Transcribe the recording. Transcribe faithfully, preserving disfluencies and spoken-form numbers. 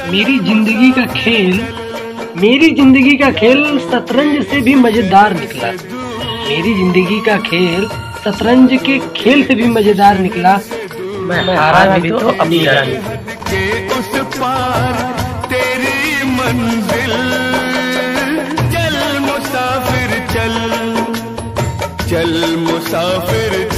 मेरी जिंदगी का खेल मेरी जिंदगी का खेल शतरंज से भी मजेदार निकला। मेरी जिंदगी का खेल शतरंज के खेल से भी मजेदार निकला। मैं हारा भी तो अपनी रानी के उस पार तेरी मंजिल। चल मुसाफिर चल, चल मुसाफिर